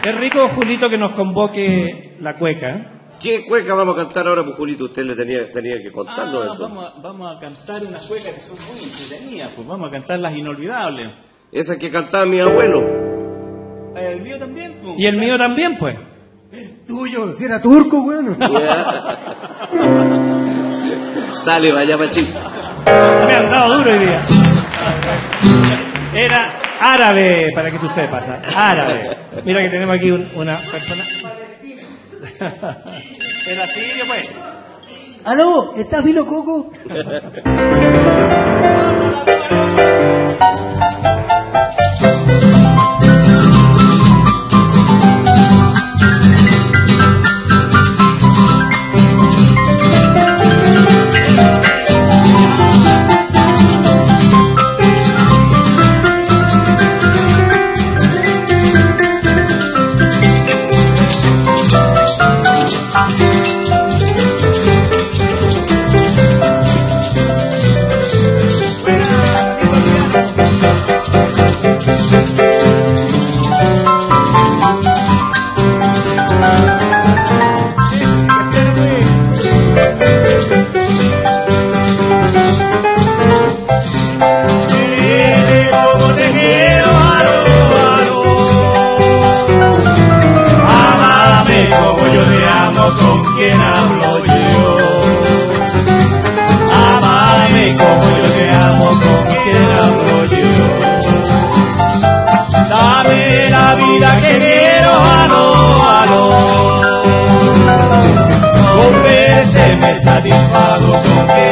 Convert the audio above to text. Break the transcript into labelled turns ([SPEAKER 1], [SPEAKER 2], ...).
[SPEAKER 1] Qué rico, Julito, que nos convoque la cueca.
[SPEAKER 2] ¿Qué cueca vamos a cantar ahora, pues, Julito? Usted le tenía que contarnos eso.
[SPEAKER 3] Vamos a cantar unas cuecas que son muy entretenidas, pues vamos a cantar las inolvidables.
[SPEAKER 2] Esa que cantaba mi abuelo.
[SPEAKER 3] El mío también, pues.
[SPEAKER 1] Y el mío también, pues.
[SPEAKER 4] El tuyo, si era turco, bueno.
[SPEAKER 2] Sale, vaya machito.
[SPEAKER 1] Me han dado duro hoy día. Era árabe, para que tú sepas. Árabe. Mira que tenemos aquí una persona. Era sirio, pues.
[SPEAKER 4] ¿Aló? ¿Está fino Coco?
[SPEAKER 3] Satisfago con que